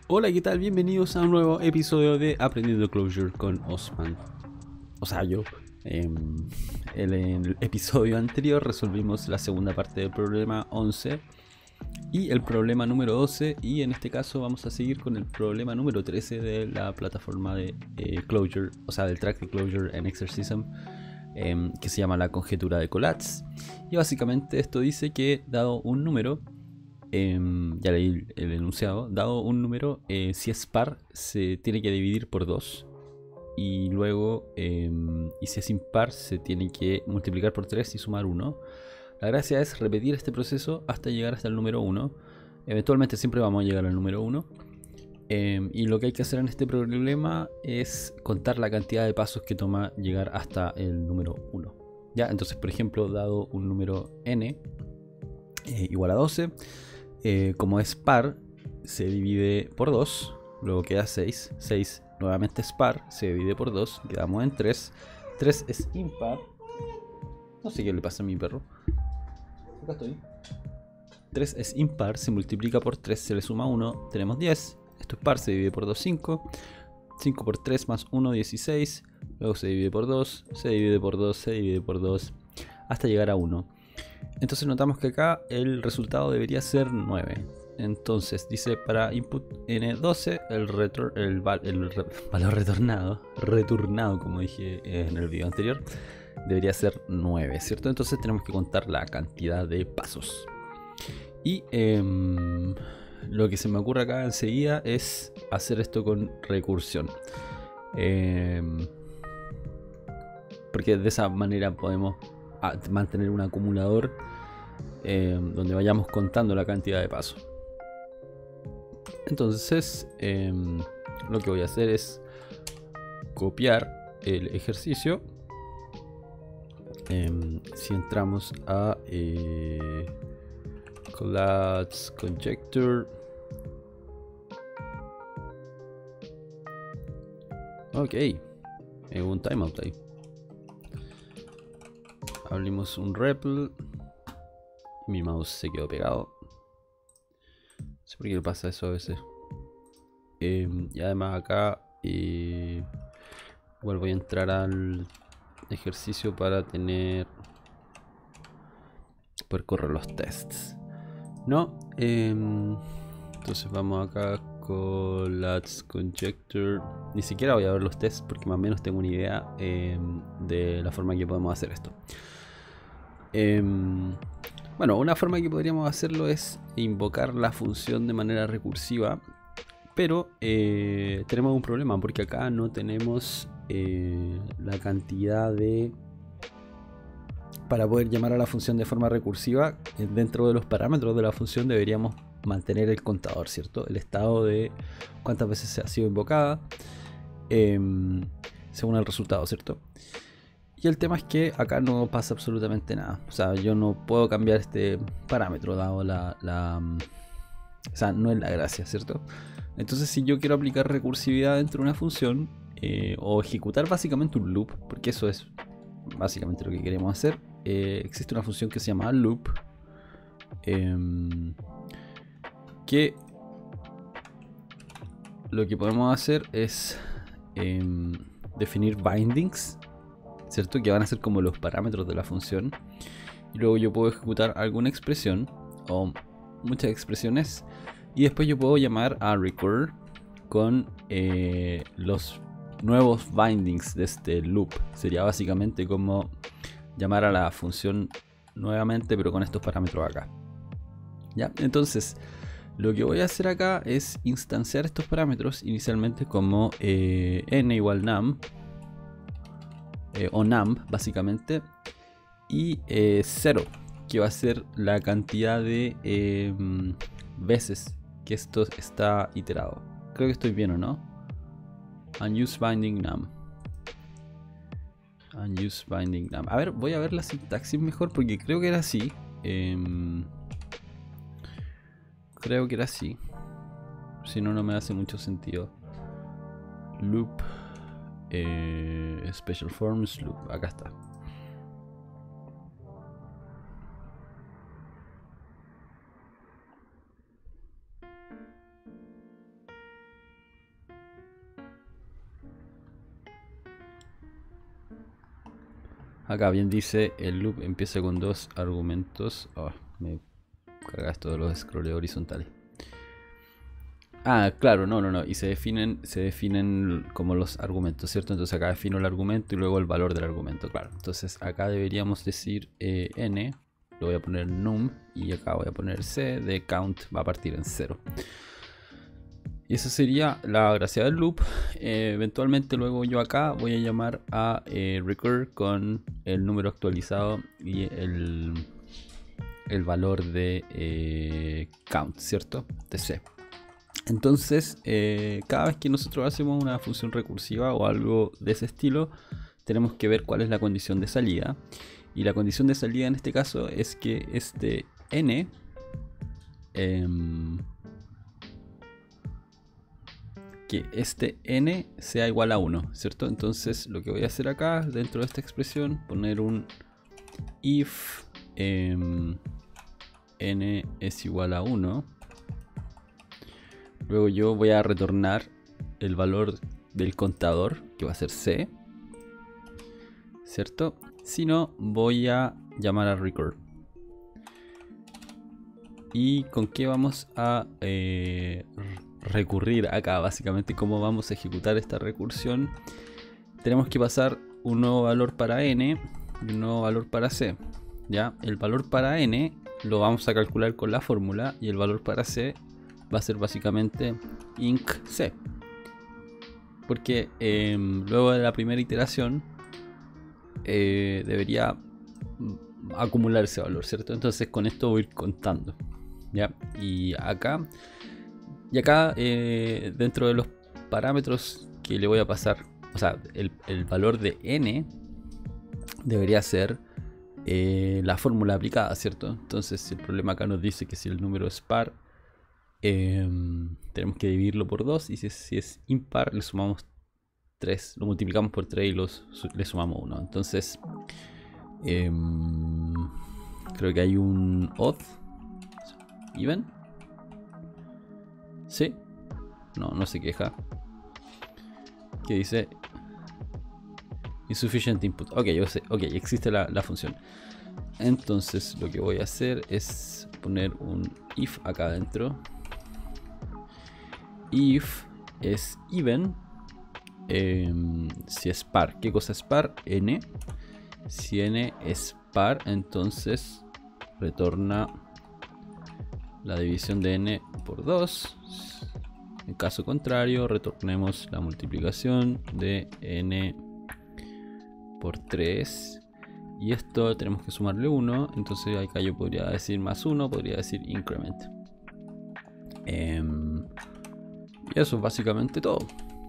Hola, ¿qué tal? Bienvenidos a un nuevo episodio de Aprendiendo Clojure con Osman. O sea, yo. En el episodio anterior resolvimos la segunda parte del problema 11 y el problema número 12, y en este caso vamos a seguir con el problema número 13 de la plataforma de Clojure, o sea, del track de Clojure en Exercism, que se llama la conjetura de Collatz. Y básicamente esto dice que dado un número, ya leí el enunciado, dado un número, si es par se tiene que dividir por 2 y luego, y si es impar se tiene que multiplicar por 3 y sumar 1. La gracia es repetir este proceso hasta llegar hasta el número 1. Eventualmente siempre vamos a llegar al número 1. Y lo que hay que hacer en este problema es contar la cantidad de pasos que toma llegar hasta el número 1. ¿Ya? Entonces, por ejemplo, dado un número n igual a 12, como es par, se divide por 2, luego queda 6. 6 nuevamente es par, se divide por 2, quedamos en 3. 3 es impar. No sé qué le pasa a mi perro. Acá estoy. 3 es impar, se multiplica por 3, se le suma 1, tenemos 10. Esto es par, se divide por 2, 5. 5 por 3 más 1, 16. Luego se divide por 2, se divide por 2, se divide por 2, hasta llegar a 1. Entonces notamos que acá el resultado debería ser 9. Entonces dice para input n12 el valor returnado como dije en el video anterior, debería ser 9, ¿cierto? Entonces tenemos que contar la cantidad de pasos. Y lo que se me ocurre acá enseguida es hacer esto con recursión. Porque de esa manera podemos mantener un acumulador donde vayamos contando la cantidad de pasos. Entonces lo que voy a hacer es copiar el ejercicio. Si entramos a Collatz Conjecture, ok, un timeout ahí. Abrimos un REPL. Mi mouse se quedó pegado. No sé por qué le pasa eso a veces. Y además acá igual voy a entrar al ejercicio para poder correr los tests. No, entonces vamos acá con Collatz Conjecture. Ni siquiera voy a ver los tests porque más o menos tengo una idea de la forma que podemos hacer esto. Bueno, una forma que podríamos hacerlo es invocar la función de manera recursiva, pero tenemos un problema porque acá no tenemos la cantidad de... Para poder llamar a la función de forma recursiva, dentro de los parámetros de la función deberíamos mantener el contador, ¿cierto? El estado de cuántas veces ha sido invocada según el resultado, ¿cierto? Y el tema es que acá no pasa absolutamente nada. O sea, yo no puedo cambiar este parámetro dado o sea, no es la gracia, ¿cierto? Entonces, si yo quiero aplicar recursividad dentro de una función, o ejecutar básicamente un loop, porque eso es básicamente lo que queremos hacer, existe una función que se llama loop, que lo que podemos hacer es definir bindings, ¿cierto? Que van a ser como los parámetros de la función. Y luego yo puedo ejecutar alguna expresión o muchas expresiones. Y después yo puedo llamar a recur con los nuevos bindings de este loop. Sería básicamente como llamar a la función nuevamente, pero con estos parámetros acá. ¿Ya? Entonces, lo que voy a hacer acá es instanciar estos parámetros inicialmente como n igual num, o num básicamente, y 0, que va a ser la cantidad de veces que esto está iterado. Creo que estoy bien, ¿o no? Unuse binding num. Unuse binding num. A ver, voy a ver la sintaxis mejor porque creo que era así. Creo que era así. Si no, no me hace mucho sentido. Loop. Special forms loop. Acá está. Acá bien dice, el loop empieza con 2 argumentos. Oh, me carga esto de los scrolls horizontales. Ah, claro, no. Y se definen como los argumentos, ¿cierto? Entonces acá defino el argumento y luego el valor del argumento, claro. Entonces acá deberíamos decir n, lo voy a poner num y acá voy a poner c, de count va a partir en 0. Y esa sería la gracia del loop. Eventualmente luego yo acá voy a llamar a recur con el número actualizado y el valor de count, ¿cierto? De c. Entonces, cada vez que nosotros hacemos una función recursiva o algo de ese estilo, tenemos que ver cuál es la condición de salida. Y la condición de salida en este caso es que este n sea igual a 1, ¿cierto? Entonces lo que voy a hacer acá dentro de esta expresión, poner un if n es igual a 1. Luego yo voy a retornar el valor del contador, que va a ser c, ¿cierto? Si no, voy a llamar a recur. ¿Y con qué vamos a recurrir acá? Básicamente, ¿cómo vamos a ejecutar esta recursión? Tenemos que pasar un nuevo valor para n y un nuevo valor para c. ¿Ya? El valor para n lo vamos a calcular con la fórmula y el valor para c va a ser básicamente inc c. Porque luego de la primera iteración debería acumular ese valor, ¿cierto? Entonces con esto voy a ir contando, ¿ya? Y acá dentro de los parámetros que le voy a pasar, o sea, el valor de n debería ser la fórmula aplicada, ¿cierto? Entonces el problema acá nos dice que si el número es par, tenemos que dividirlo por 2, y si es impar le sumamos 3, lo multiplicamos por 3 y le sumamos 1. Entonces creo que hay un odd even. ¿Sí? No se queja. Que dice insufficient input. Ok, yo sé. Ok, existe la función. Entonces lo que voy a hacer es poner un if acá adentro. If es even, si es par. ¿Qué cosa es par? N. Si n es par, entonces retorna la división de n por 2. En caso contrario, retornemos la multiplicación de n por 3. Y esto tenemos que sumarle 1. Entonces acá yo podría decir más 1, podría decir increment. Y eso es básicamente todo.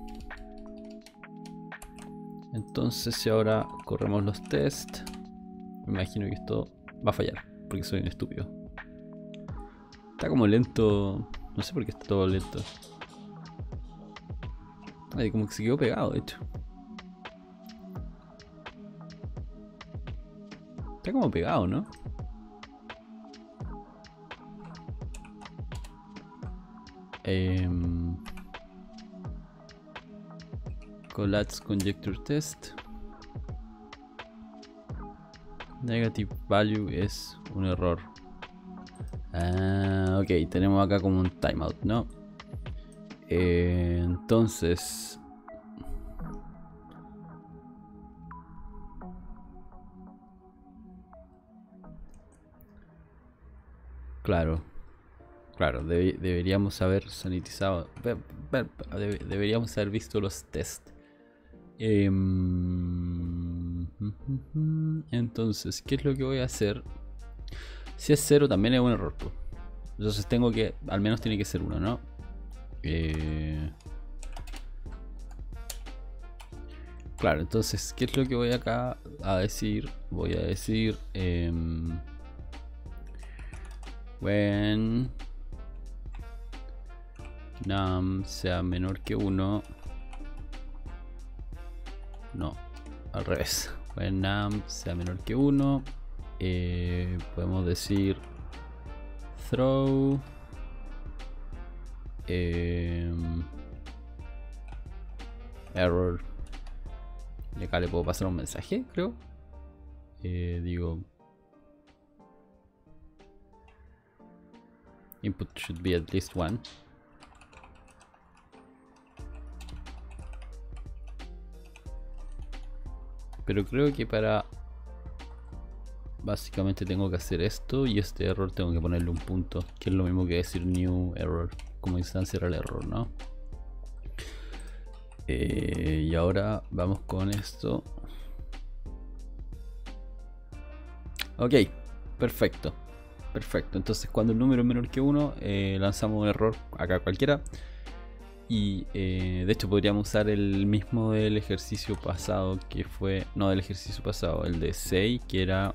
Entonces si ahora corremos los tests, me imagino que esto va a fallar, porque soy un estúpido. Está como lento, no sé por qué está todo lento. Ay, como que se quedó pegado, de hecho. Está como pegado, ¿no? Collapse conjecture test. Negative value es un error. Ah, ok, tenemos acá como un timeout, ¿no? Entonces claro, deberíamos haber sanitizado, deberíamos haber visto los tests. Entonces, ¿qué es lo que voy a hacer? Si es 0 también es un error, pues. Entonces tengo que, al menos tiene que ser 1, ¿no? Claro, entonces, ¿qué es lo que voy acá a decir? Voy a decir when num sea menor que 1. No, al revés. When num sea menor que 1, podemos decir throw error. Y acá le puedo pasar un mensaje, creo. digo input should be at least one. Pero creo que para básicamente tengo que hacer esto y este error tengo que ponerle un punto, que es lo mismo que decir new error, como instanciar el error, ¿no? Y ahora vamos con esto. Ok, perfecto. Perfecto, entonces cuando el número es menor que 1 lanzamos un error acá cualquiera. Y de hecho podríamos usar el mismo del ejercicio pasado, que fue, no del ejercicio pasado, el de 6, que era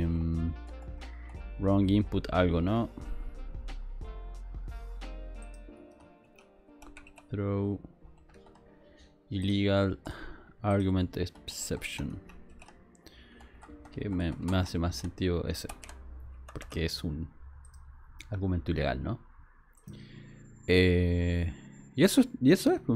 wrong input algo, ¿no? Throw illegal argument exception, que me hace más sentido ese, porque es un argumento ilegal, ¿no? Y eso es. Pues.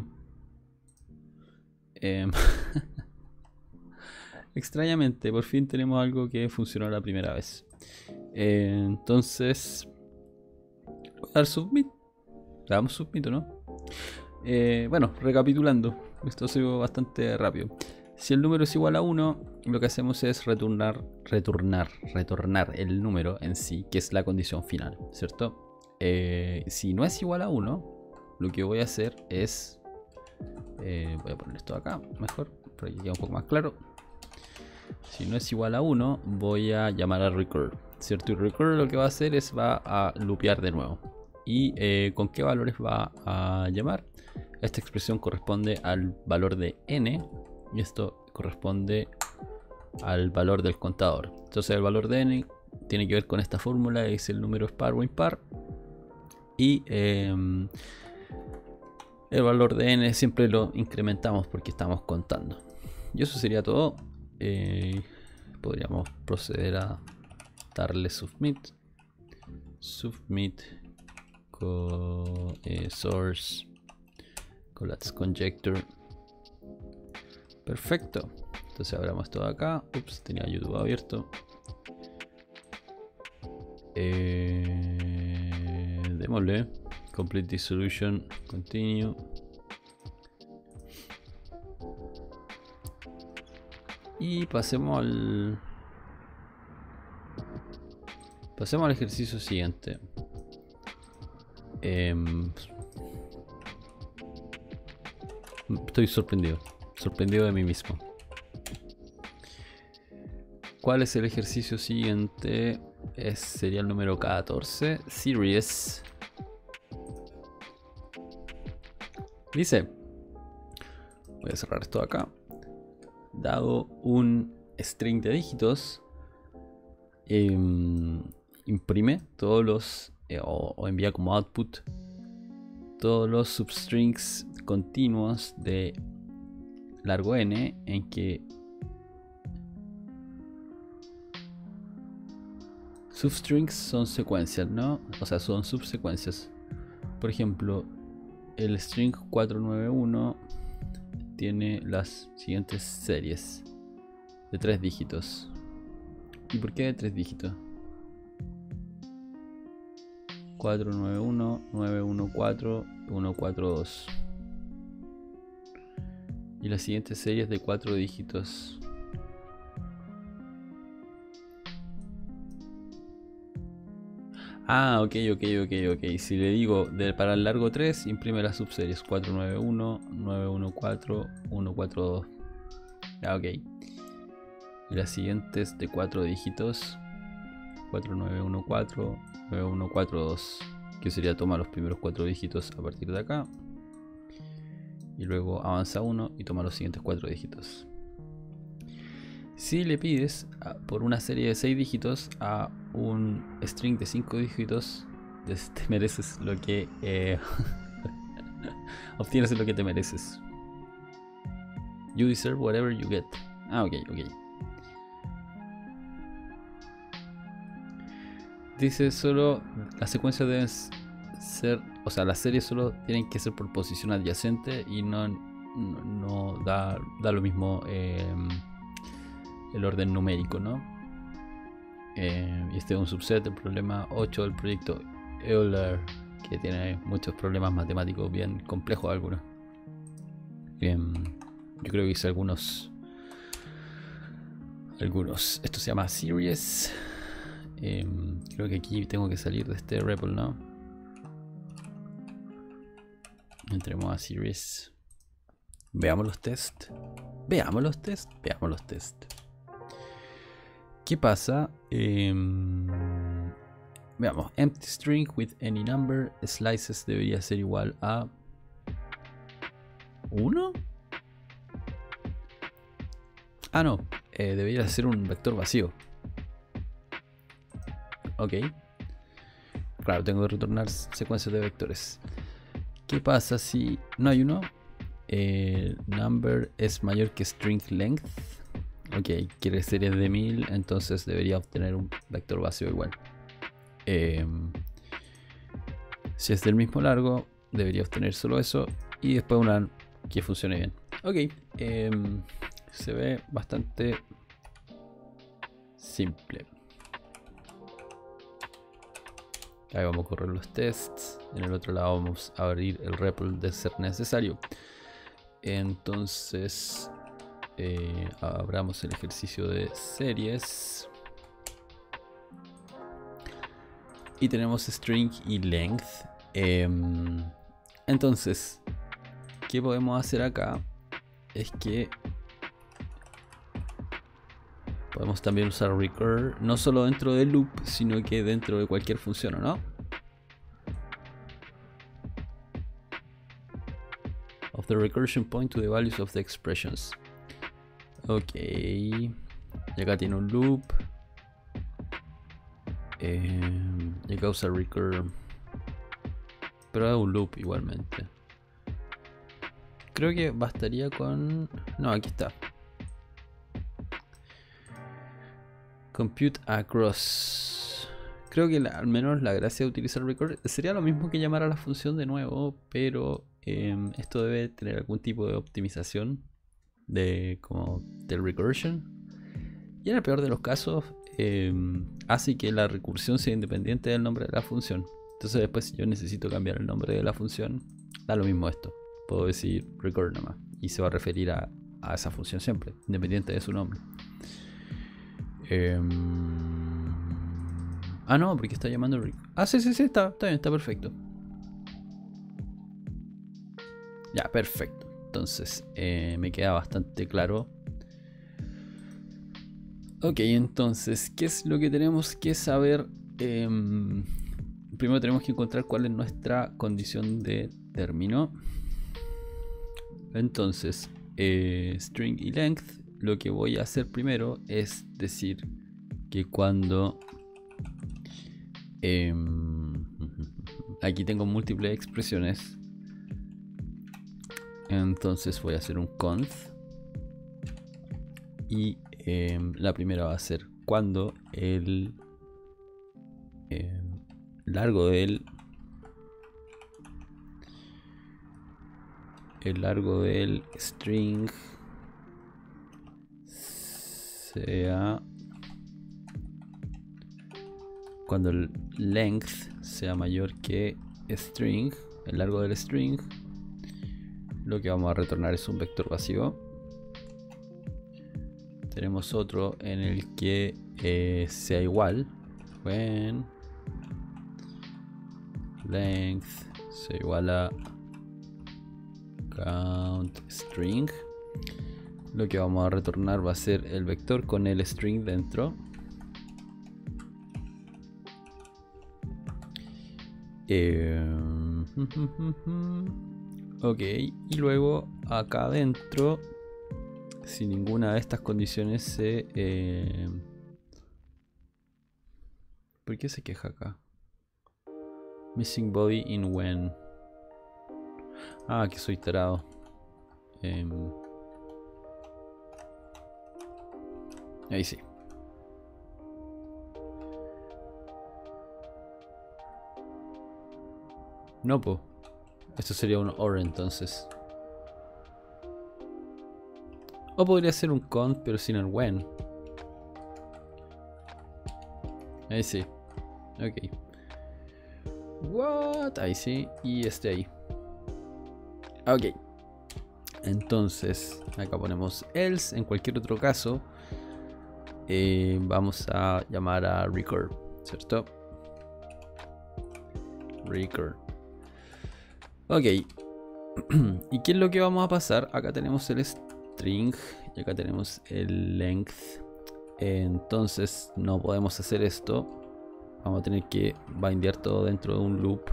Extrañamente, por fin tenemos algo que funcionó la primera vez. Entonces, voy a dar submit. Le damos submit, ¿o no? Bueno, recapitulando, esto ha sido bastante rápido. Si el número es igual a 1, lo que hacemos es retornar el número en sí, que es la condición final, ¿cierto? Si no es igual a 1, lo que voy a hacer es voy a poner esto acá mejor para que quede un poco más claro. Si no es igual a 1, voy a llamar a recur, ¿cierto? Y recur lo que va a hacer es va a loopear de nuevo. ¿Y con qué valores va a llamar? Esta expresión corresponde al valor de n y esto corresponde al valor del contador. Entonces el valor de n tiene que ver con esta fórmula, es el número es par o impar. Y el valor de n siempre lo incrementamos porque estamos contando. Y eso sería todo. Podríamos proceder a darle submit. Submit source collapse conjecture. Perfecto. Entonces abramos esto de acá. Ups, tenía YouTube abierto. Démosle. Complete this solution. Continue. Y pasemos al ejercicio siguiente. Estoy sorprendido de mí mismo. ¿Cuál es el ejercicio siguiente? Sería el número 14. Series. Dice, voy a cerrar esto acá. Dado un string de dígitos, imprime todos los o envía como output todos los substrings continuos de largo n en que substrings son secuencias, ¿no? O sea, son subsecuencias. Por ejemplo, el string 491 tiene las siguientes series de 3 dígitos. ¿Y por qué de 3 dígitos? 491, 914, 142. Y las siguientes series de 4 dígitos. Ah, ok. Si le digo para el largo 3, imprime las subseries 491, 914, 142. Ah, ok. Y las siguientes de 4 dígitos 4914, 9142, que sería toma los primeros 4 dígitos a partir de acá y luego avanza 1 y toma los siguientes 4 dígitos. Si le pides por una serie de 6 dígitos a un string de 5 dígitos, te mereces lo que obtienes lo que te mereces. You deserve whatever you get. Ah, ok. Dice solo las secuencias deben ser, o sea, las series solo tienen que ser por posición adyacente y no da lo mismo el orden numérico, ¿no? Y este es un subset del problema 8 del proyecto Euler, que tiene muchos problemas matemáticos bien complejos algunos. Yo creo que hice algunos. Esto se llama series. Creo que aquí tengo que salir de este REPL, ¿no? Entremos a series. Veamos los test. Veamos los test. ¿Qué pasa? Veamos. Empty string with any number slices debería ser igual a 1. Ah, no. Debería ser un vector vacío. Ok. Claro, tengo que retornar secuencias de vectores. ¿Qué pasa si no hay uno? Number es mayor que string length. Ok, quiere series de 1000, entonces debería obtener un vector vacío igual. Si es del mismo largo, debería obtener solo eso. Y después una que funcione bien. Ok, se ve bastante simple. Ahí vamos a correr los tests. En el otro lado vamos a abrir el REPL de ser necesario. Entonces abramos el ejercicio de series. Y tenemos string y length. Entonces, ¿qué podemos hacer acá? Es que podemos también usar recur, no solo dentro del loop, sino que dentro de cualquier función, ¿no? Of the recursion point to the values of the expressions. Ok. Y acá tiene un loop. Y acá usa recur. Pero es un loop igualmente. Creo que bastaría con... No, aquí está. Compute across. Creo que al menos la gracia de utilizar recur sería lo mismo que llamar a la función de nuevo, pero esto debe tener algún tipo de optimización del recursion. Y en el peor de los casos hace que la recursión sea independiente del nombre de la función. Entonces después, si yo necesito cambiar el nombre de la función, da lo mismo esto. Puedo decir recur nomás y se va a referir a esa función siempre, independiente de su nombre. Ah, no, porque está llamando recur. Ah, sí, está bien, está perfecto. Ya, perfecto. Entonces me queda bastante claro. Ok, entonces, ¿qué es lo que tenemos que saber? Primero tenemos que encontrar cuál es nuestra condición de término. Entonces, string y length, lo que voy a hacer primero es decir que cuando... aquí tengo múltiples expresiones. Entonces voy a hacer un const. Y la primera va a ser cuando el largo del string sea cuando el length sea mayor que string, el largo del string, lo que vamos a retornar es un vector vacío. Tenemos otro en el que sea igual when length sea igual a count string. Lo que vamos a retornar va a ser el vector con el string dentro. Ok, y luego acá adentro, si ninguna de estas condiciones se... ¿por qué se queja acá? Missing body in when. Ah, que soy tarado. Ahí sí. No, po. Esto sería un OR entonces. O podría ser un cont pero sin el when. Ahí sí. Ok. What? Ahí sí. Y este ahí. Ok. Entonces, acá ponemos else. En cualquier otro caso, vamos a llamar a record, ¿cierto? Record. Ok. ¿Y qué es lo que vamos a pasar? Acá tenemos el string y acá tenemos el length. Entonces no podemos hacer esto. Vamos a tener que bindear todo dentro de un loop.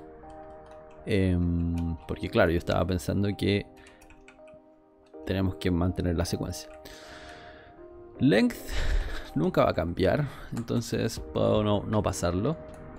Porque claro, yo estaba pensando que tenemos que mantener la secuencia. Length nunca va a cambiar, entonces puedo no pasarlo.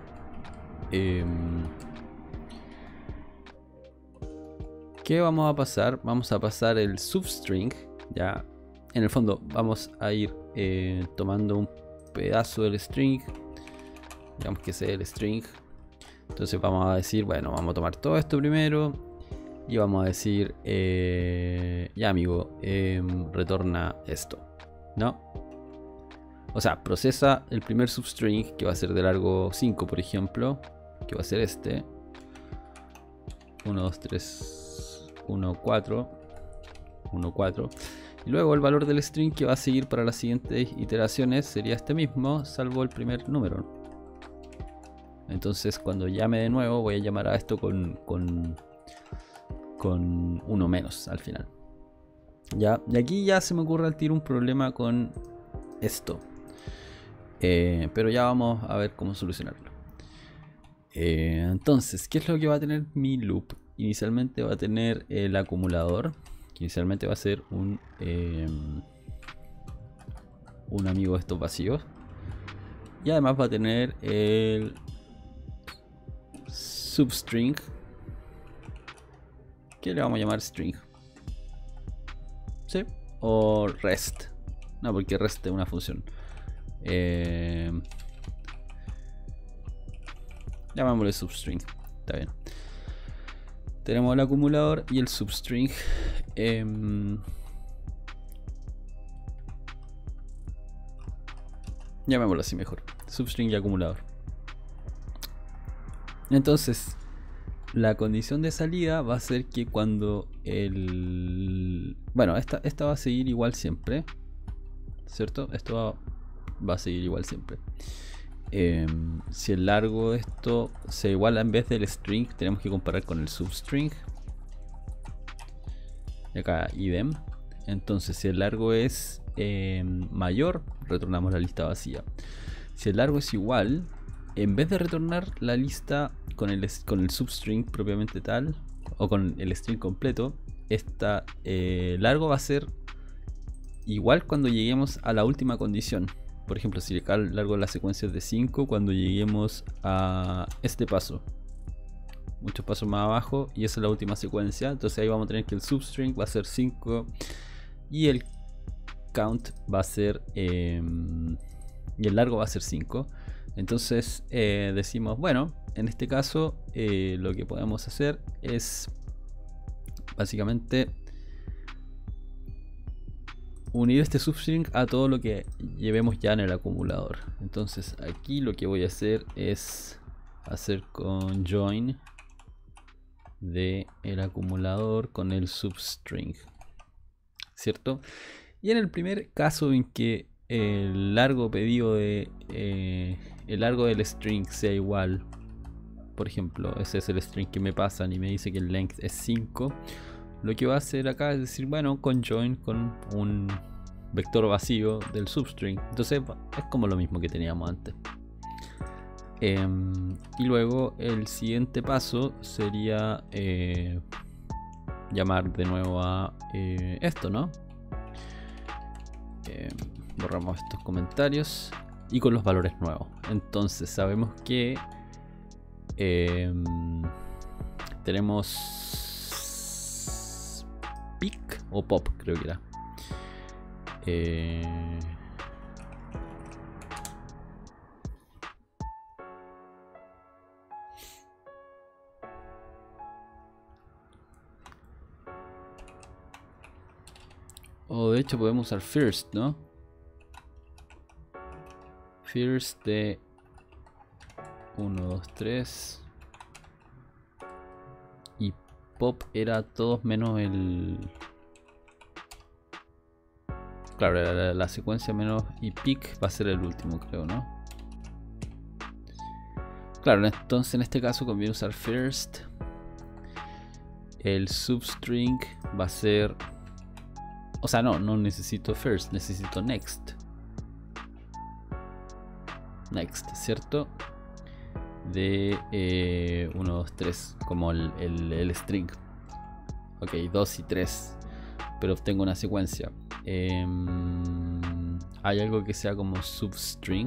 ¿Qué vamos a pasar? Vamos a pasar el substring. Ya, en el fondo vamos a ir tomando un pedazo del string. Digamos que sea el string. Entonces vamos a decir, bueno, vamos a tomar todo esto primero. Y vamos a decir, ya amigo, retorna esto, ¿no? O sea, procesa el primer substring, que va a ser de largo 5, por ejemplo. Que va a ser este. 1, 2, 3, 1, 4. 1, 4. Y luego el valor del string que va a seguir para las siguientes iteraciones sería este mismo, salvo el primer número. Entonces cuando llame de nuevo voy a llamar a esto con 1 menos al final. Ya, y aquí ya se me ocurre al tiro un problema con esto. Pero ya vamos a ver cómo solucionarlo. Entonces, ¿qué es lo que va a tener mi loop? Inicialmente va a tener el acumulador, que inicialmente va a ser un amigo de estos vacíos. Y además va a tener el substring, que le vamos a llamar string. ¿Sí? O rest. No, porque rest es una función. Llamámosle substring. Está bien. Tenemos el acumulador y el substring. Llamémoslo así mejor. Substring y acumulador. Entonces, la condición de salida va a ser que cuando el... Bueno, esta va a seguir igual siempre, ¿cierto? Esto va a seguir igual siempre. Si el largo de esto se iguala en vez del string, tenemos que comparar con el substring. Y acá idem. Entonces, si el largo es mayor, retornamos la lista vacía. Si el largo es igual, en vez de retornar la lista con el substring propiamente tal, o con el string completo, esta largo va a ser igual cuando lleguemos a la última condición. Por ejemplo, si acá el largo de la secuencia es de 5, cuando lleguemos a este paso, muchos pasos más abajo, y esa es la última secuencia. Entonces ahí vamos a tener que el substring va a ser 5 y el count va a ser y el largo va a ser 5. Entonces decimos, bueno, en este caso lo que podemos hacer es básicamente unir este substring a todo lo que llevemos ya en el acumulador. Entonces aquí lo que voy a hacer es hacer conjoin de el acumulador con el substring, ¿cierto? Y en el primer caso en que el largo pedido de el largo del string sea igual, por ejemplo, ese es el string que me pasan y me dice que el length es 5, lo que va a hacer acá es decir, bueno, conjoin con un vector vacío del substring. Entonces es como lo mismo que teníamos antes. Y luego el siguiente paso sería llamar de nuevo a esto, ¿no? Borramos estos comentarios y con los valores nuevos. Entonces sabemos que tenemos pick o pop, creo que era. O de hecho podemos usar first, ¿no? first de 1, 2, 3 y pop era todos menos el... Claro, la secuencia menos y pick va a ser el último, creo, ¿no? Claro, entonces en este caso conviene usar first. El substring va a ser... O sea, no necesito first, necesito next. Next, ¿cierto? De 1, 2, 3, como el string. Ok, 2 y 3. Pero obtengo una secuencia. Hay algo que sea como substring.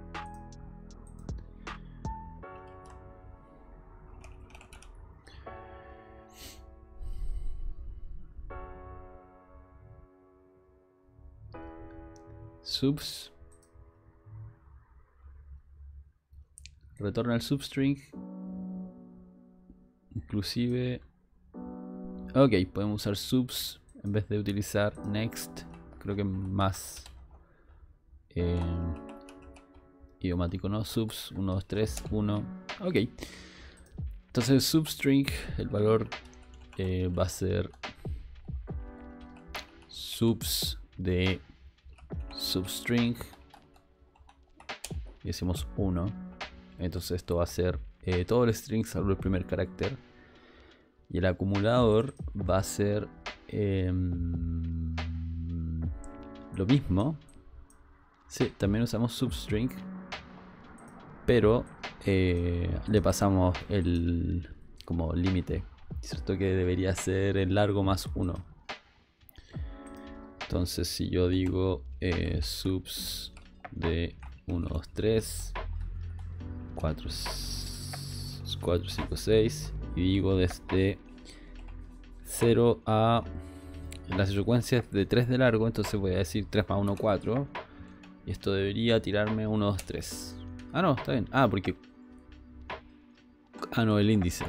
Subs. Retorna el substring. Inclusive. Ok, podemos usar subs en vez de utilizar next. Creo que más idiomático, ¿no? Subs 1, 2, 3, 1. Ok. Entonces el substring, el valor va a ser subs de substring. Y decimos 1. Entonces esto va a ser todo el string salvo el primer carácter. Y el acumulador va a ser lo mismo. Sí, también usamos substring. Pero le pasamos el como límite. Cierto que debería ser el largo más 1. Entonces si yo digo subs de 1, 2, 3, 4, 5, 6 y digo desde 0 a la secuencia es de 3 de largo, entonces voy a decir 3 más 1, 4 y esto debería tirarme 1, 2, 3. Ah, no, está bien. Ah, porque... Ah, no, el índice.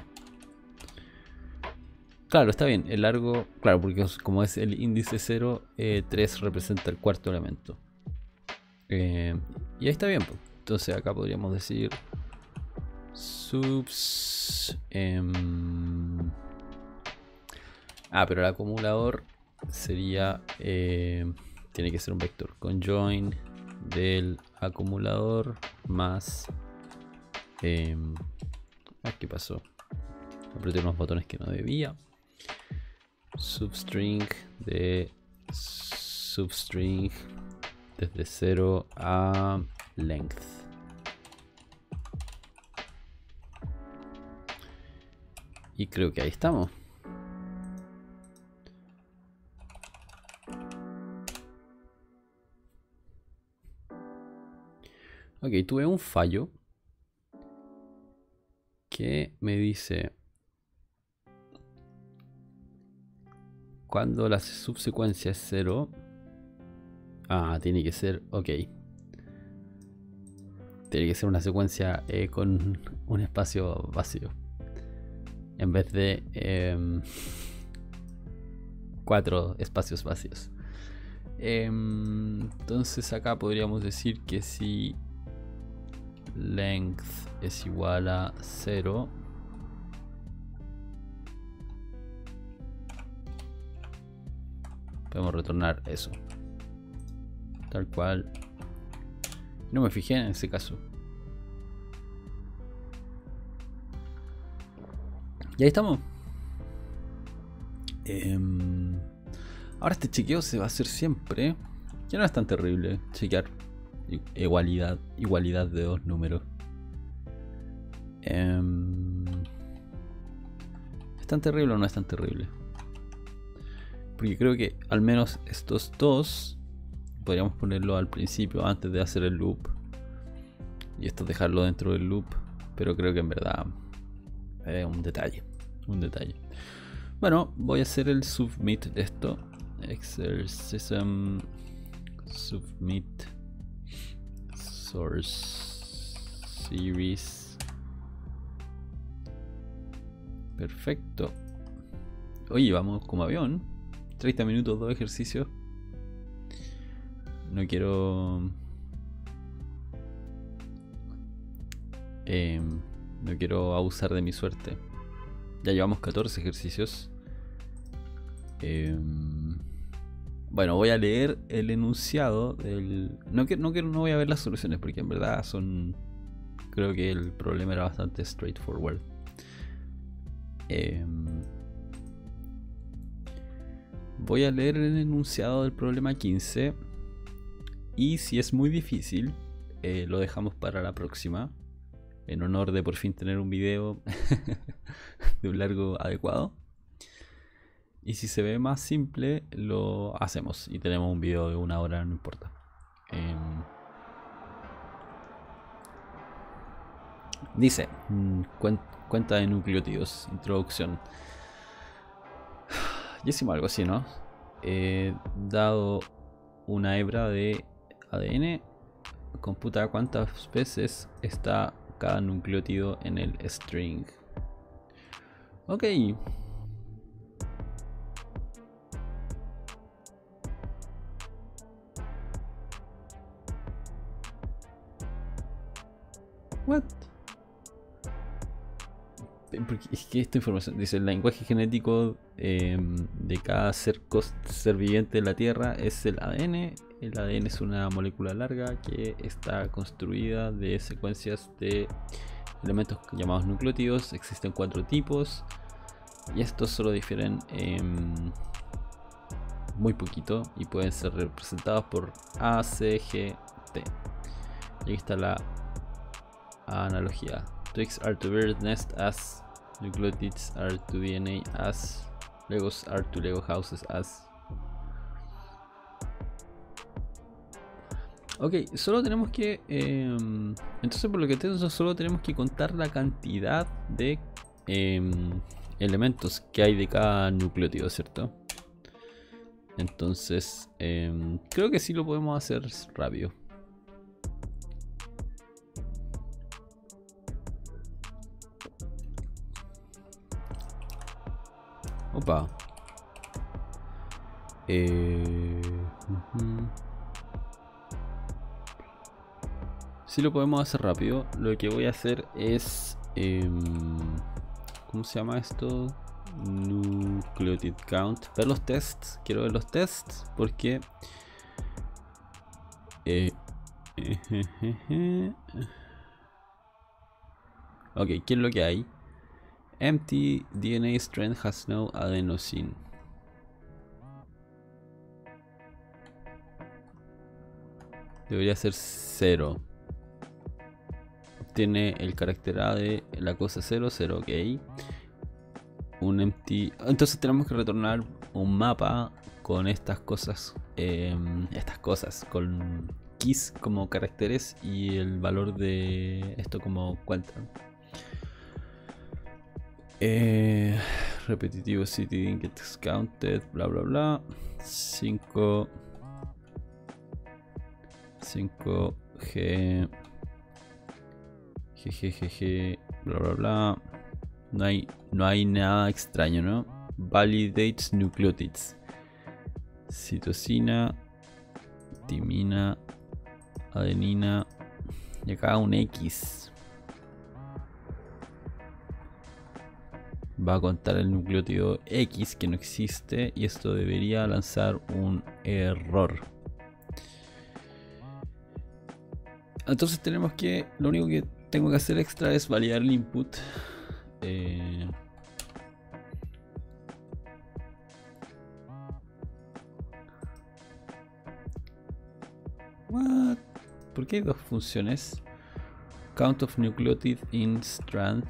Claro, está bien. El largo... Claro, porque como es el índice 0, 3 representa el cuarto elemento. Y ahí está bien. Pues. Entonces acá podríamos decir... Subs... pero el acumulador sería... tiene que ser un vector. Conjoin del acumulador más... ¿qué pasó? Apreté unos botones que no debía. Substring de substring desde 0 a length. Y creo que ahí estamos. Ok, tuve un fallo que me dice cuando la subsecuencia es 0. Tiene que ser, ok. Tiene que ser una secuencia con un espacio vacío. En vez de 4 espacios vacíos. Entonces acá podríamos decir que si length es igual a 0, podemos retornar eso tal cual. No me fijé en ese caso. Y ahí estamos. Ahora este chequeo se va a hacer siempre. Ya no es tan terrible chequear igualdad de dos números. ¿Es tan terrible o no es tan terrible? Porque creo que al menos estos dos podríamos ponerlo al principio antes de hacer el loop. Y esto dejarlo dentro del loop. Pero creo que en verdad es un detalle. Bueno, voy a hacer el submit de esto. Exercism submit source series. Perfecto. Oye, vamos como avión. 30 minutos, 2 ejercicios. No quiero No quiero abusar de mi suerte. Ya llevamos 14 ejercicios. Bueno, voy a leer el enunciado del... No voy a ver las soluciones porque en verdad son... Creo que el problema era bastante straightforward. Voy a leer el enunciado del problema 15. Y si es muy difícil, lo dejamos para la próxima. En honor de por fin tener un video de un largo adecuado. Y si se ve más simple, lo hacemos y tenemos un video de 1 hora, no importa. Dice, cuenta de nucleótidos, introducción. Ya hicimos algo así, ¿no? Dado una hebra de ADN, computa cuántas veces está cada nucleótido en el string. Ok. What? Porque es que esta información dice: el lenguaje genético de cada ser viviente de la Tierra es el ADN. El ADN es una molécula larga que está construida de secuencias de elementos llamados nucleótidos. Existen 4 tipos y estos solo difieren muy poquito y pueden ser representados por A, C, G, T. Y aquí está la analogía. Twigs are to bird nest as, nucleotids are to DNA as, Legos are to Lego houses as. Ok, solo tenemos que... entonces por lo que entiendo, solo tenemos que contar la cantidad de elementos que hay de cada nucleótido, ¿cierto? Entonces, creo que sí lo podemos hacer rápido. Opa. Sí lo podemos hacer rápido. Lo que voy a hacer es... ¿cómo se llama esto? Nucleotide count. Ver los tests. Quiero ver los tests porque... ok, ¿qué es lo que hay? Empty DNA strand has no adenosine. Debería ser 0. Tiene el carácter A de la cosa 0, 0, ok. Un empty. Entonces tenemos que retornar un mapa con estas cosas. Con keys como caracteres y el valor de esto como cuenta. Repetitivo city gets counted, bla bla bla. 5 G GGGG bla bla bla. No hay nada extraño, ¿no? Validates nucleotides. Citosina, timina, adenina. Y acá un X. Va a contar el nucleótido X que no existe. Y esto debería lanzar un error. Entonces tenemos que... Lo único que tengo que hacer extra es validar el input. What? ¿Por qué hay dos funciones? Count of nucleotide in strand.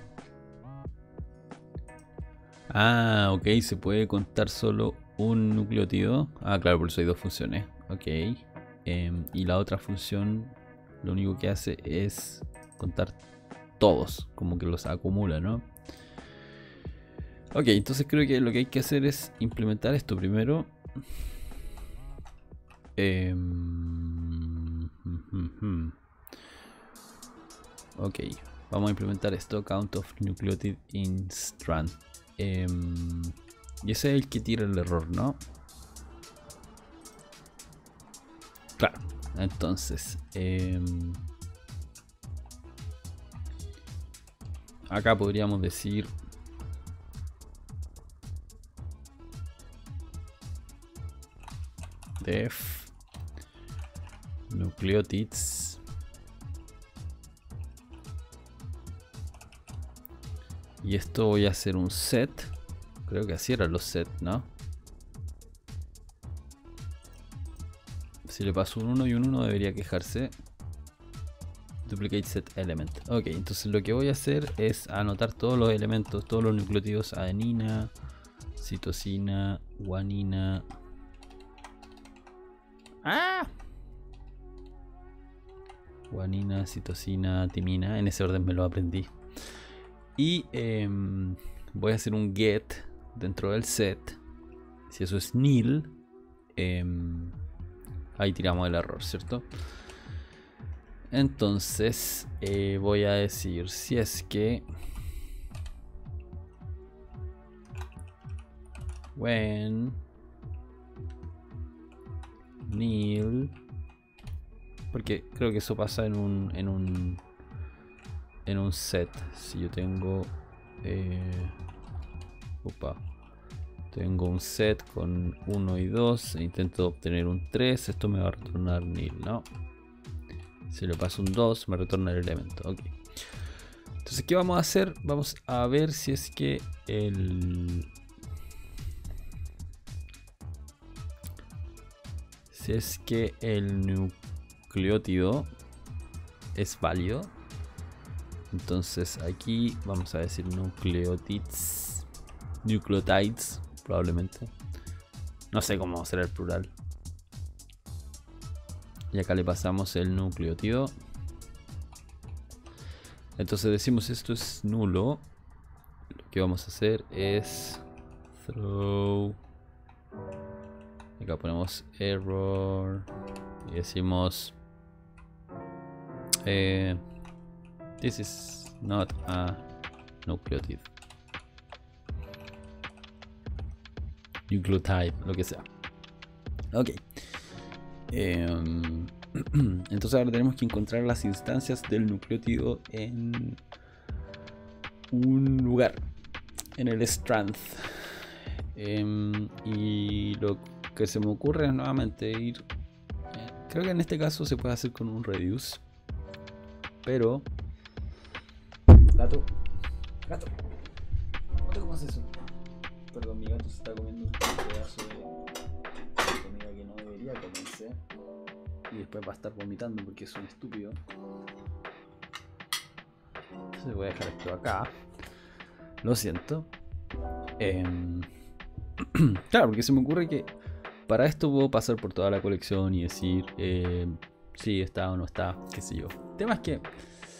Ah, ok, se puede contar solo un nucleótido. Ah, claro, por eso hay dos funciones. Ok. Y la otra función lo único que hace es contar todos, como que los acumula, ¿no? Ok, entonces creo que lo que hay que hacer es implementar esto primero. Ok, vamos a implementar esto, count of nucleotide in strand. Y ese es el que tira el error, ¿no? Claro, entonces acá podríamos decir def nucleotids y esto voy a hacer un set. Creo que así eran los sets, ¿no? Si le paso un 1 y un 1 debería quejarse. Duplicate set element. Ok, entonces lo que voy a hacer es anotar todos los elementos, todos los nucleótidos: adenina, citosina, guanina. ¡Ah! Guanina, citosina, timina. En ese orden me lo aprendí. Y voy a hacer un get dentro del set. Si eso es nil, ahí tiramos el error, ¿cierto? Entonces voy a decir si es que when nil, porque creo que eso pasa en un set. Si yo tengo tengo un set con 1 y 2 e intento obtener un 3, esto me va a retornar nil, ¿no? Si le paso un 2 me retorna el elemento. Ok. Entonces, ¿qué vamos a hacer? Vamos a ver si es que el nucleótido es válido. Entonces aquí vamos a decir nucleotids, nucleotides probablemente. No sé cómo será el plural. Y acá le pasamos el nucleótido. Entonces decimos esto es nulo. Lo que vamos a hacer es throw. Acá ponemos error. Y decimos this is not a nucleotide. Nucleotide, lo que sea. Ok. Entonces ahora tenemos que encontrar las instancias del nucleótido en un lugar, en el strand. Y lo que se me ocurre es nuevamente ir, creo que en este caso se puede hacer con un reduce, pero gato, ¿cómo haces eso? Perdón, mi gato se está comiendo un pedazo de comida que no debería comerse. Y después va a estar vomitando porque es un estúpido. Entonces voy a dejar esto acá. Lo siento. Claro, porque se me ocurre que para esto puedo pasar por toda la colección y decir si está o no está, qué sé yo. El tema es que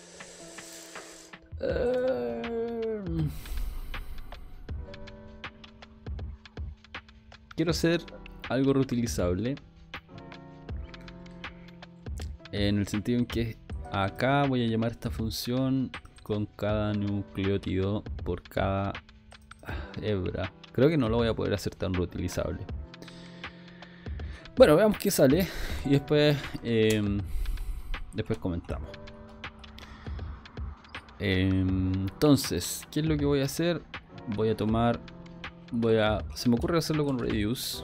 quiero hacer algo reutilizable, en el sentido en que acá voy a llamar esta función con cada nucleótido por cada hebra. Creo que no lo voy a poder hacer tan reutilizable. Bueno, veamos qué sale y después comentamos. Entonces, ¿qué es lo que voy a hacer? Se me ocurre hacerlo con reduce.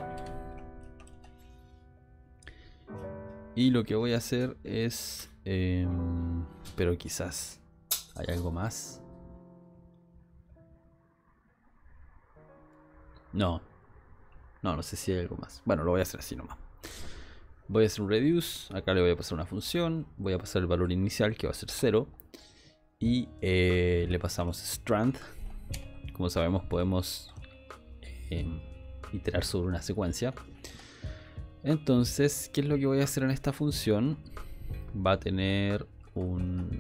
Y lo que voy a hacer es pero quizás hay algo más. No sé si hay algo más. Bueno, lo voy a hacer así nomás. Voy a hacer un reduce. Acá le voy a pasar una función. Voy a pasar el valor inicial, que va a ser 0. Y le pasamos strand. Como sabemos, podemos iterar sobre una secuencia. Entonces, ¿qué es lo que voy a hacer en esta función? Va a tener un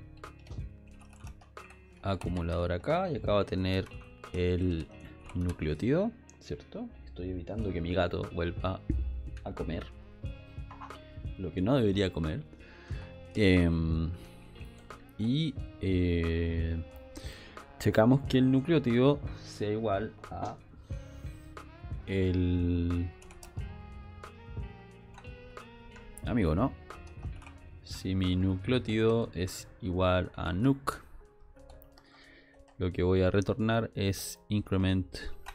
acumulador acá. Y acá va a tener el nucleótido, ¿cierto? Estoy evitando que mi gato vuelva a comer lo que no debería comer. Checamos que el nucleótido sea igual a el amigo, ¿no? Si mi nucleótido es igual a nuc, lo que voy a retornar es increment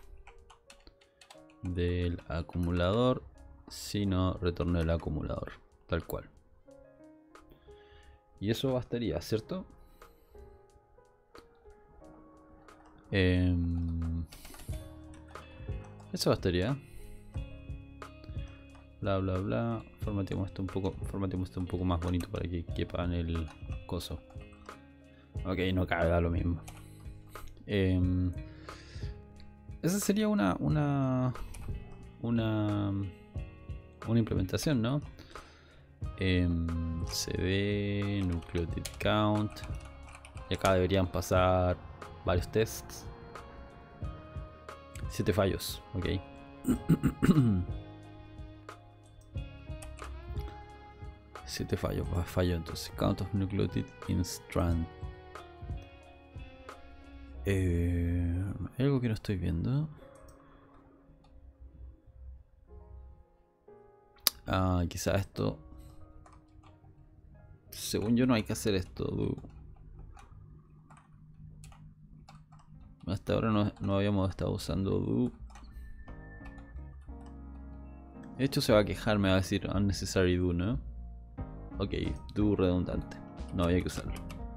del acumulador, si no retorno el acumulador, tal cual. Y eso bastaría, ¿cierto? Eso bastaría. Bla bla bla. Formateemos esto un poco más bonito para que quepa en el coso. Ok, no cabe, da lo mismo. Esa sería una implementación, ¿no? CD, nucleotide count. Y acá deberían pasar varios tests. 7 fallos, ok. Siete fallos, fallo entonces. Count of nucleotide in strand. Algo que no estoy viendo. Ah, quizá esto. Según yo no hay que hacer esto. Hasta ahora no habíamos estado usando do. De hecho se va a quejar, me va a decir unnecessary do, ¿no? Ok, do redundante. No había que usarlo.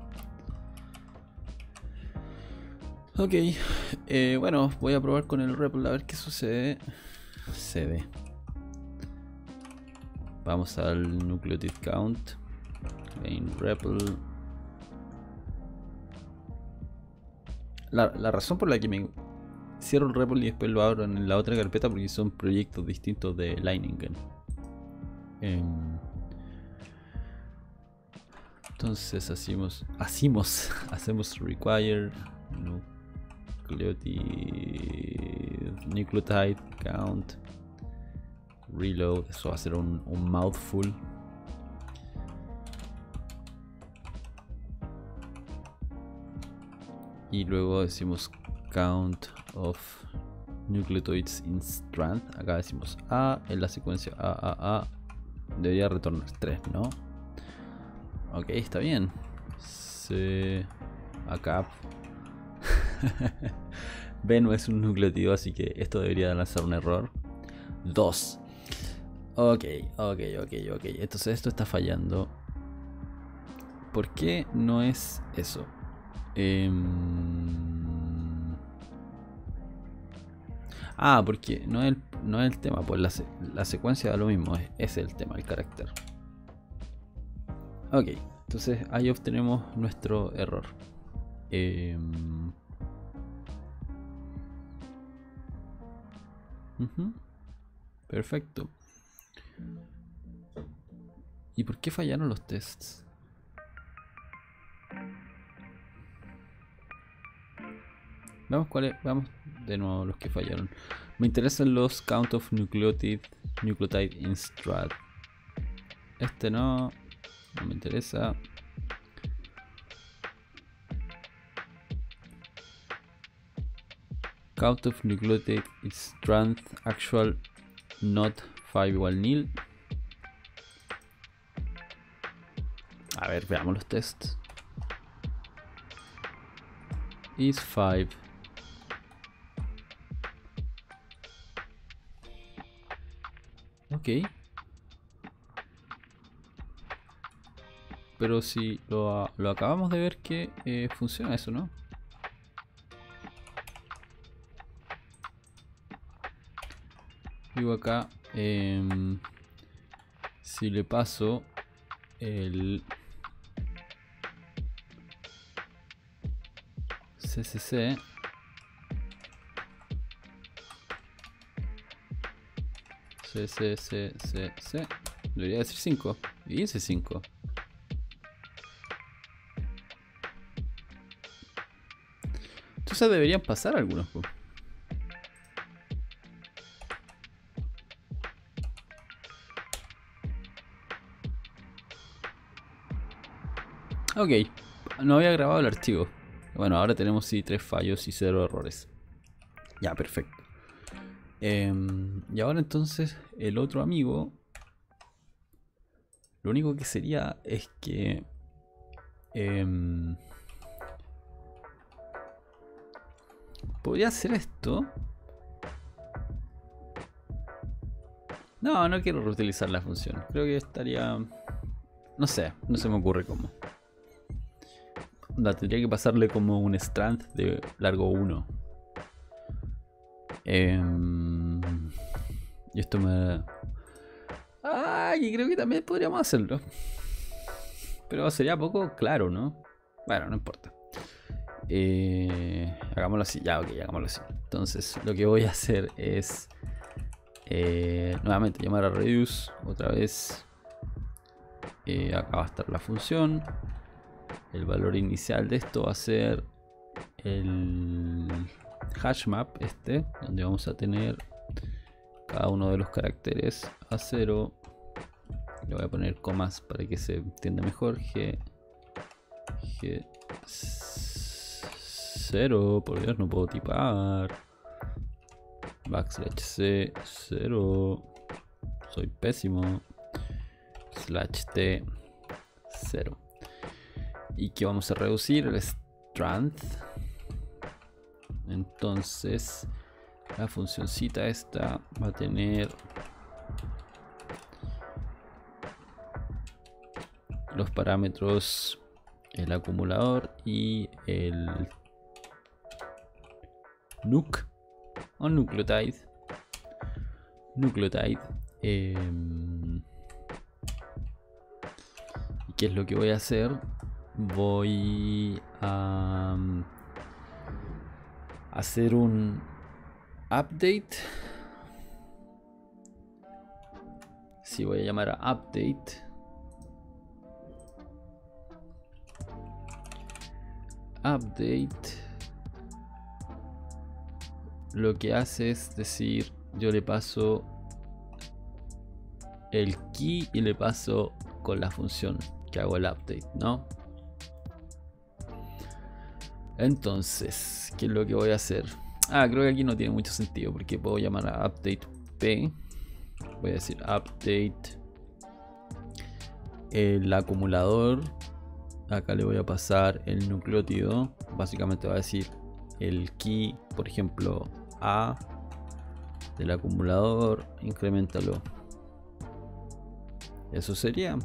Ok, bueno, voy a probar con el REPL a ver qué sucede. CD. Vamos al nucleotide count. Main REPL. La razón por la que me cierro el REPL y después lo abro en la otra carpeta porque son proyectos distintos de Leiningen. Entonces hacemos require nucleotide count reload. Eso va a ser un mouthful. Y luego decimos count of nucleotides in strand. Acá decimos A en la secuencia A. Debería retornar 3, ¿no? Ok, está bien. Acá B no es un nucleótido, así que esto debería lanzar un error. 2. Ok. Entonces esto está fallando. ¿Por qué no es eso? Porque no es el tema, pues la secuencia da lo mismo, es el tema, el carácter. Ok, entonces ahí obtenemos nuestro error. Perfecto. ¿Y por qué fallaron los tests? Vamos de nuevo los que fallaron. Me interesan los count of nucleotide in strand. Este no me interesa. Count of nucleotide in strand actual not 5 igual nil. A ver, veamos los tests. Is 5. Ok. Pero si lo acabamos de ver que funciona eso, ¿no? Digo acá, si le paso el CCC, CCC, debería decir 5. Y dice 5. Entonces deberían pasar algunos. Ok, no había grabado el archivo. Bueno, ahora tenemos sí 3 fallos y 0 errores. Ya, perfecto. Y ahora entonces el otro amigo, lo único que sería es que podría hacer esto. No, no quiero reutilizar la función. Creo que estaría... No sé, no se me ocurre cómo. Tendría que pasarle como un strand de largo 1. Y esto me... y creo que también podríamos hacerlo. Pero sería poco claro, ¿no? Bueno, no importa. Hagámoslo así. Ya, ok, hagámoslo así. Entonces, lo que voy a hacer es... nuevamente llamar a reduce. Otra vez. Acá va a estar la función. El valor inicial de esto va a ser el hash map donde vamos a tener cada uno de los caracteres a 0. Le voy a poner comas para que se entienda mejor. G 0, por Dios, no puedo tipar. Backslash C 0, soy pésimo. Slash T 0. Y que vamos a reducir el strand. Entonces la funcioncita esta va a tener los parámetros, el acumulador y el nuc o nucleotide. ¿Y qué es lo que voy a hacer? Voy a hacer un update. Sí, voy a llamar a update. Lo que hace es decir, yo le paso el key y le paso con la función que hago el update, ¿no? Entonces, ¿qué es lo que voy a hacer? Creo que aquí no tiene mucho sentido porque puedo llamar a update p. Voy a decir update el acumulador. Acá le voy a pasar el nucleótido. Básicamente va a decir el key, por ejemplo, A del acumulador, incrementalo. Eso sería.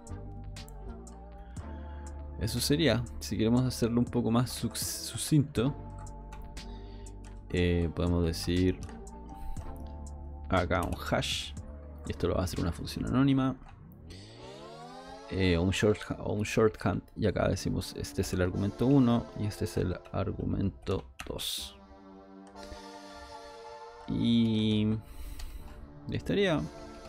Si queremos hacerlo un poco más sucinto, podemos decir acá un hash. Y esto lo va a hacer una función anónima. Un shorthand. Y acá decimos este es el argumento 1 y este es el argumento 2. Y estaría.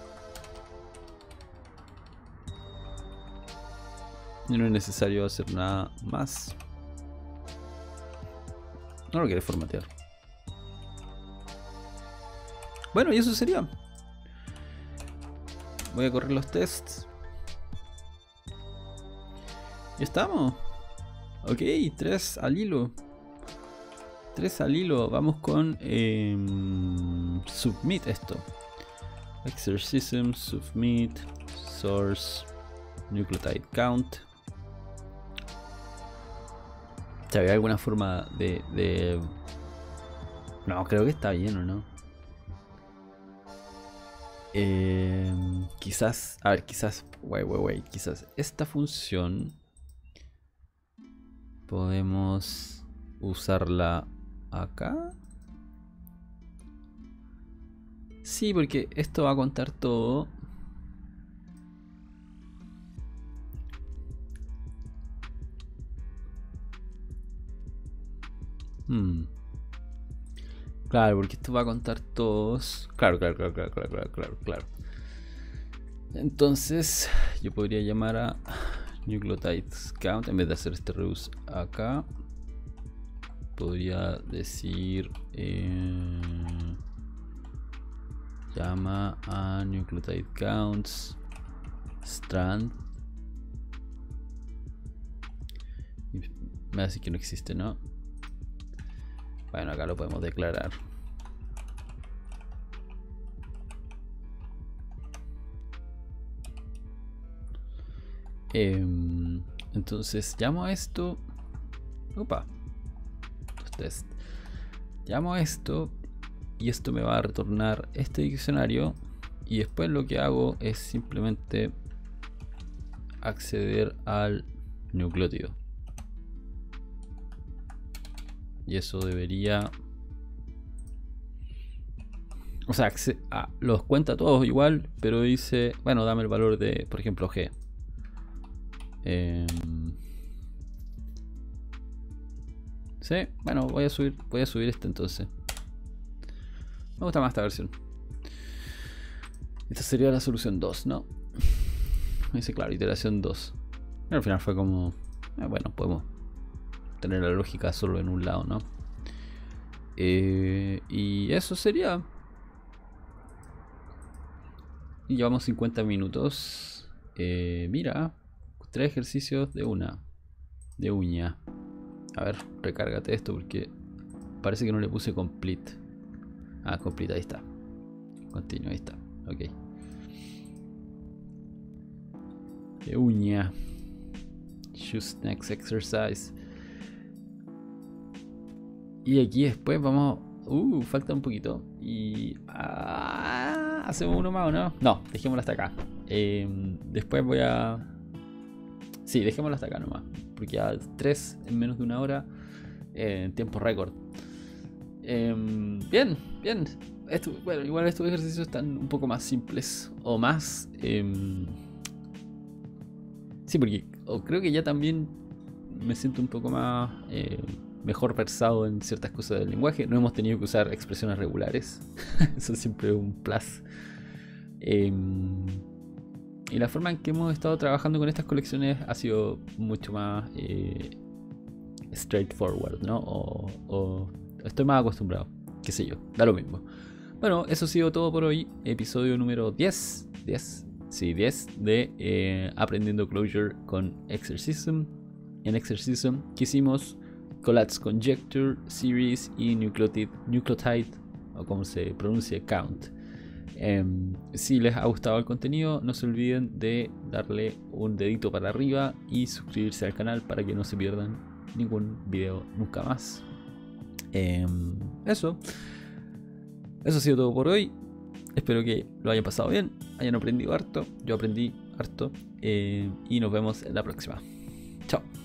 Y no es necesario hacer nada más. No lo quiere formatear. Bueno, y eso sería. Voy a correr los tests. Ya estamos. Ok, 3 al hilo. Vamos con submit esto. Exercism, submit, source, nucleotide count. ¿Había alguna forma de... No, creo que está bien, ¿o no? Quizás... A ver, quizás... Wait. Quizás esta función... Podemos usarla acá. Sí, porque esto va a contar todo. Claro, porque esto va a contar todos. Claro. Entonces, yo podría llamar a nucleotide count en vez de hacer este reduce acá. Podría decir llama a nucleotide counts strand. Y me va a decir que no existe, ¿no? Bueno, acá lo podemos declarar. Entonces llamo a esto. Opa. Los test. llamo a esto y esto me va a retornar este diccionario, y después lo que hago es simplemente acceder al nucleótido, y eso debería, o sea, los cuenta todos igual, pero dice, bueno, dame el valor de, por ejemplo, G. Sí, bueno, voy a subir este entonces. Me gusta más esta versión. Esta sería la solución 2, ¿no? Me dice, claro, iteración 2. Pero al final fue como, bueno, podemos tener la lógica solo en un lado, ¿no? Y eso sería. Y llevamos 50 minutos. Mira, 3 ejercicios de uña. A ver, recárgate esto porque parece que no le puse complete. Ah, complete, ahí está. Continúa, ahí está. Ok. De uña. Choose next exercise. Y aquí después vamos. Falta un poquito. Y. ¿Hacemos uno más o no? No, dejémoslo hasta acá. Después voy a. Sí, dejémoslo hasta acá nomás. Porque ya 3 en menos de una hora. En tiempo récord. Bien. Bueno, igual estos ejercicios están un poco más simples. O más. Sí, porque creo que ya también me siento un poco más. Mejor versado en ciertas cosas del lenguaje. No hemos tenido que usar expresiones regulares. Eso siempre es un plus. Y la forma en que hemos estado trabajando con estas colecciones ha sido mucho más straightforward, ¿no? O estoy más acostumbrado, qué sé yo, da lo mismo. Bueno, eso ha sido todo por hoy. Episodio número 10 de Aprendiendo Clojure con Exercism. En Exercism quisimos Collatz Conjecture, Series y Nucleotide, o como se pronuncia, Count. Si les ha gustado el contenido, no se olviden de darle un dedito para arriba y suscribirse al canal para que no se pierdan ningún video nunca más. Eso ha sido todo por hoy. Espero que lo hayan pasado bien, hayan aprendido harto. Yo aprendí harto. Y nos vemos en la próxima. Chao.